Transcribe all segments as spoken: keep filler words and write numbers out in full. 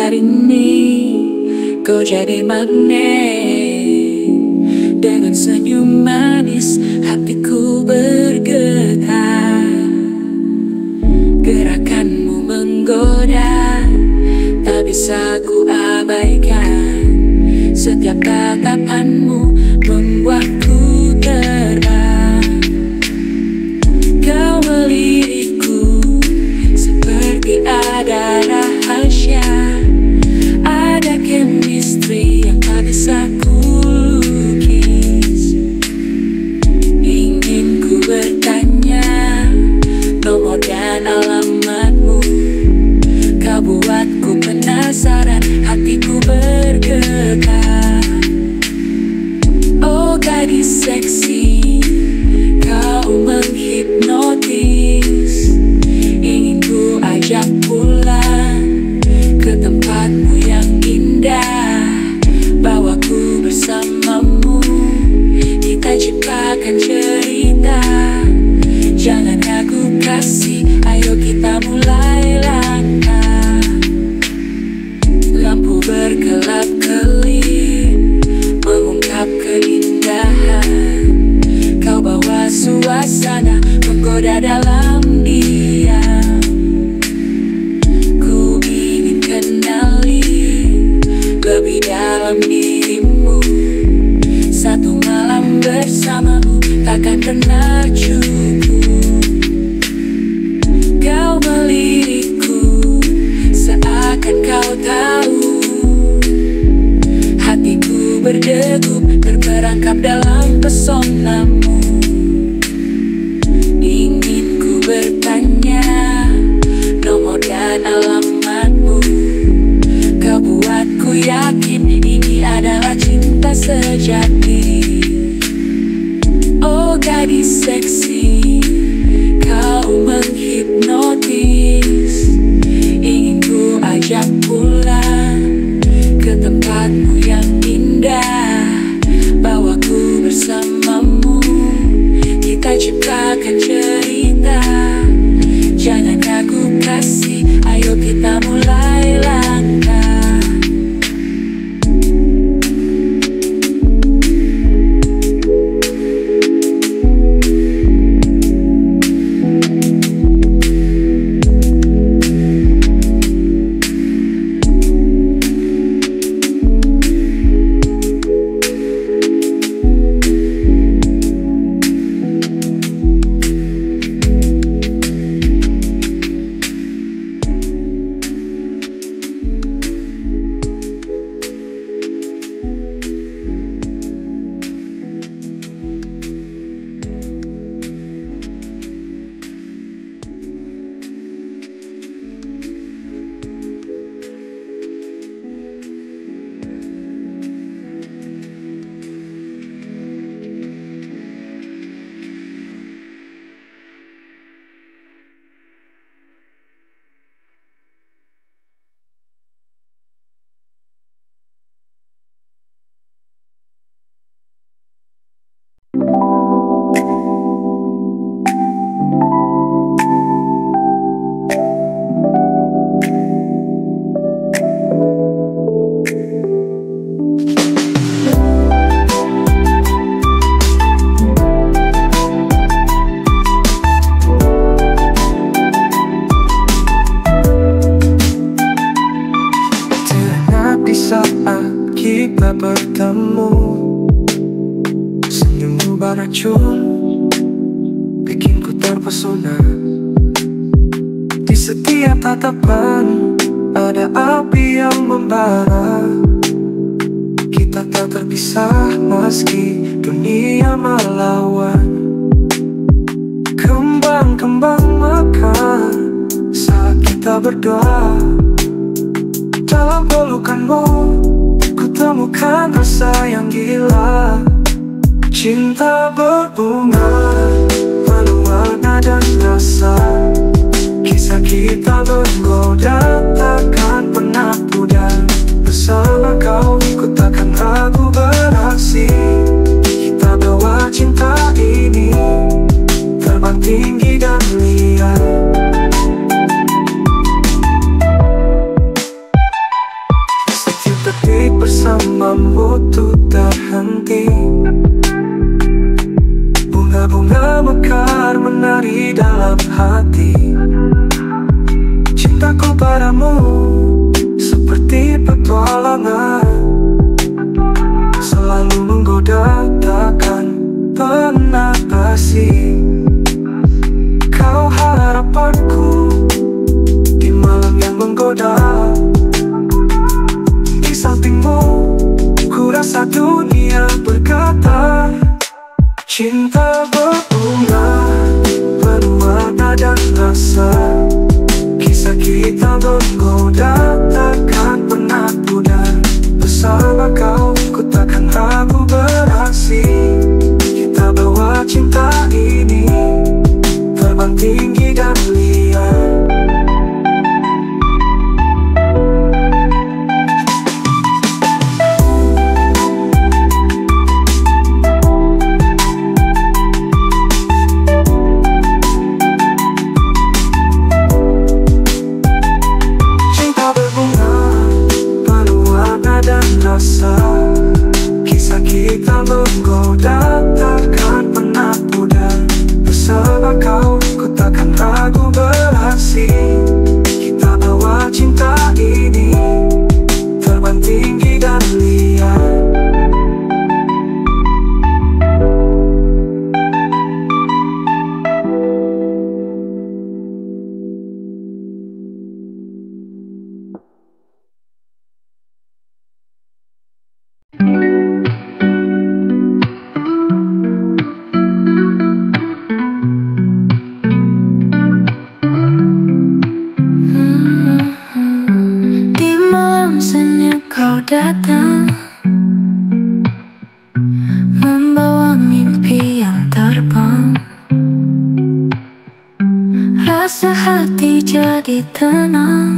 hari ini kau jadi magnet. Dengan senyum manis hatiku bergetar. Gerakanmu menggoda, tak bisa ku abaikan. Setiap tatapanmu membuatku terbang. Kau melirikku seperti ada rahasia. Ada chemistry yang tak bisa ku lukis. Ingin ku bertanya nomor dan alamatmu. Kau buatku penasaran, hatiku bergetar. Oh gadis seksi, kau menghipnotis. Ingin ku ajak pulang ke tempatmu yang indah. Bawaku bersamamu, kita ciptakan cerita. Jangan ragu kasih, ayo kita mulai langkah. Lampu berkelap-kelip mengungkap keindahan. Kau bawa suasana menggoda dalam diam. Ku ingin kenali lebih dalam dirimu. Satu malam bersamamu takkan pernah cukup. Kau melirikku seakan kau tahu. Hatiku berdegup terperangkap dalam pesonamu. Ingin ku bertanya nomor dan alamatmu. Kau buatku yakin ini adalah cinta sejati. Oh gadis seksi, kau menghipnotis. Ingin ku ajak pulang ke tempatmu yang indah. Bawaku bersamamu, kita ciptakan cerita. Jangan ragu kasih, ayo kita mulai langkah. Kita bertemu, senyummu beracun, bikin ku terpesona. Di setiap tatapan ada api yang membara. Kita tak terpisah meski dunia melawan. Kembang-kembang mekar saat kita berdoa. Dalam pelukanmu temukan rasa yang gila. Cinta berbunga, penuh warna dan rasa. Kisah kita menggoda, takkan pernah pudar. Bersama kau ku takkan ragu beraksi. Kita bawa cinta ini terbang tinggi dan liar. detik bersamamu tuh terhenti. Bunga-bunga mekar menari dalam hati. Cintaku padamu seperti petualangan, selalu menggoda takkan pernah basi. Kau harapanku di malam yang menggoda. Di sampingmu ku rasa dunia berkata, cinta berbunga, penuh warna dan rasa. Kisah kita menggoda takkan pernah pudar. Bersama kau ku takkan ragu beraksi. Kita bawa cinta ini terbang tinggi dan liar. Kisah kita menggoda takkan pernah pudar. Bersama kau ku takkan ragu beraksi. Kita bawa cinta ini terbang tinggi dan liar. Datang membawa mimpi yang terbang. Rasa hati jadi tenang,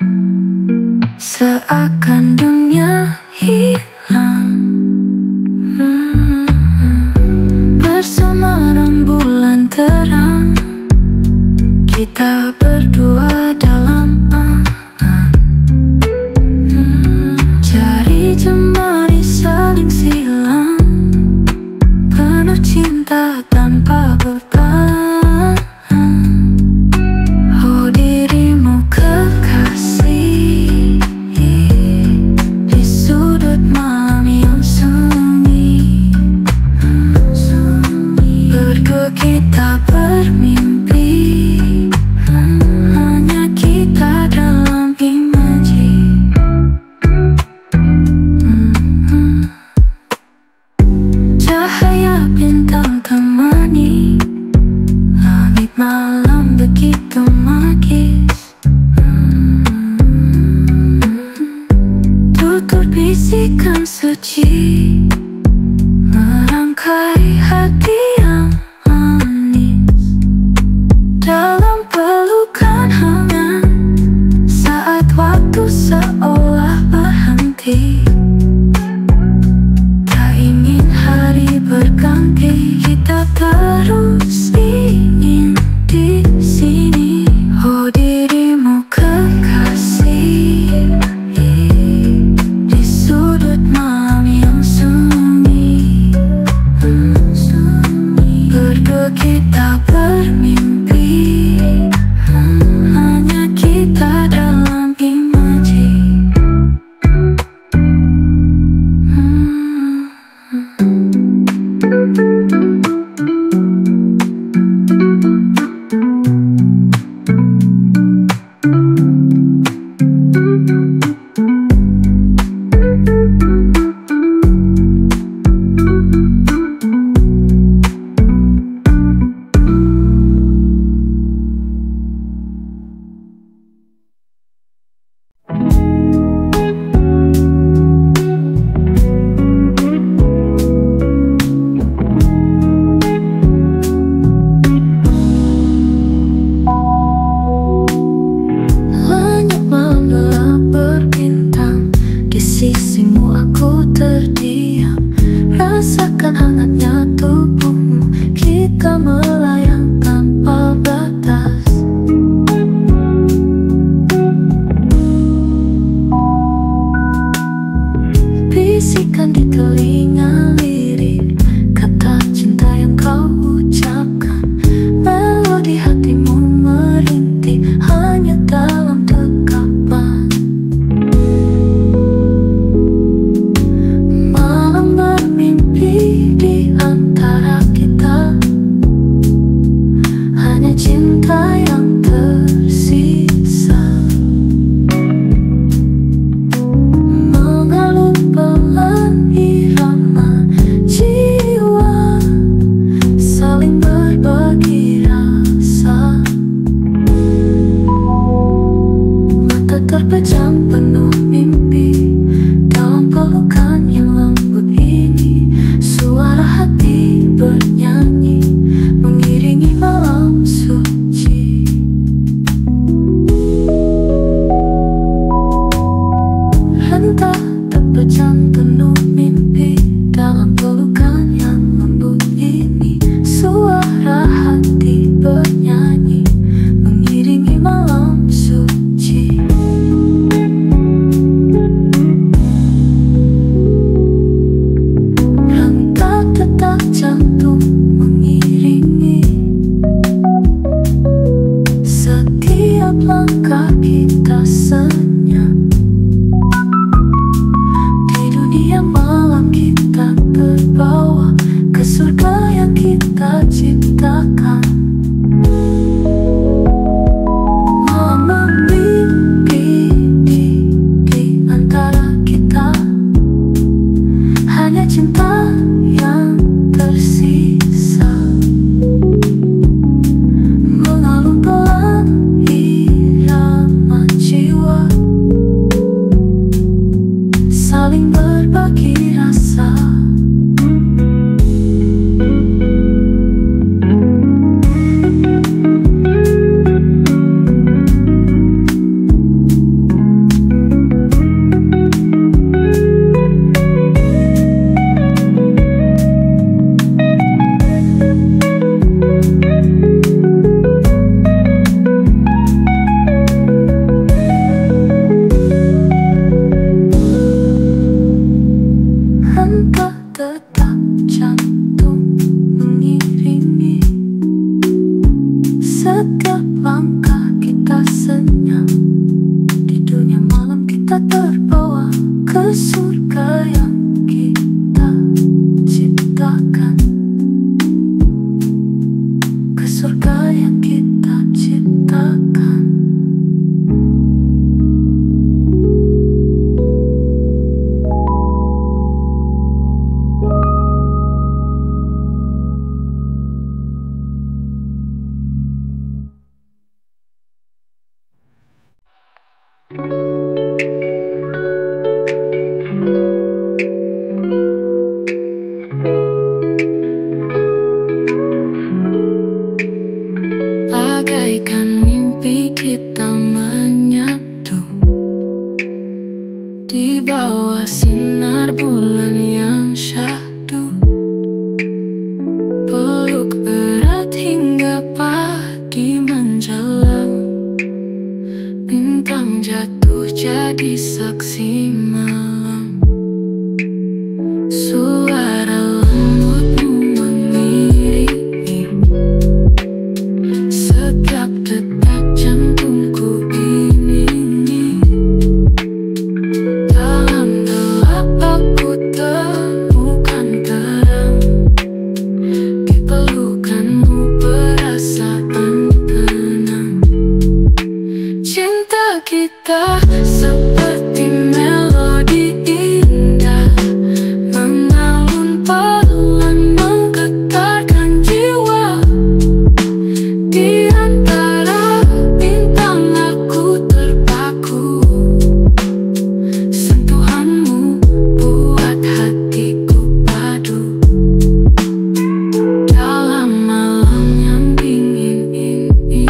seakan dunia hilang. hmm. Bersama rembulan terang, kita berdua dalam jemari saling silang, penuh cinta tanpa beban. Oh dirimu kekasih, di sudut malam yang sunyi, berdua kita bermimpi, hanya kita dalam imaji. Cahaya bintang temani langit malam begitu magis. Tutur bisikan suci merangkai hati yang manis dalam pelukan hangat saat waktu seolah berhenti. Berganti, kita terus ingin di sini. Oh dirimu kekasih, di sudut malam yang sunyi. telinga lirik kata cinta yang kau ucapkan. Melodi hatimu merintih hanya dalam dekapan. Malam bermimpi di antara kita, hanya cinta yang tersisa. Mengalir pelan irama jiwa, saling berbagi rasa. Mata terpejam penuh mimpi dalam pelukan yang lembut ini. Suara hati bernyanyi mengiringi malam suci. Entah terpejam penuh mimpi dalam pelukan yang lembut ini. Suara hati bernyanyi mengiringi malam suci. Rentah detak jantung mengiringi setiap langkah kita senyap. Di dunia malam kita terbawa ke surga yang kita ciptakan. Malam mimpi di, di antara kita, hanya cinta yang tersisa. Mengalun pelan irama jiwa, saling berbagi rasa. Entah detak jantung mengiringi setiap langkah kita senyap. Di dunia malam kita terbawa ke surga yang kita ciptakan. Ke surga yang kita ciptakan. Bagaikan mimpi kita menyatu di bawah sinar bulan yang syahdu. Peluk erat hingga pagi menjelang, bintang jatuh jadi saksi malam. Suara lembutmu mengiringi setiap detak jantungku ini. Dalam gelap aku temukan terang, di pelukanmu perasaan tenang. Cinta kita seperti melodi indah, mengalun pelan menggetarkan jiwa. Di antara bintang aku terpaku, sentuhanmu buat hatiku padu. Dalam malam yang dingin ini,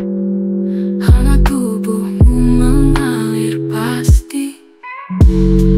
hangat tubuhmu mengalir pasti.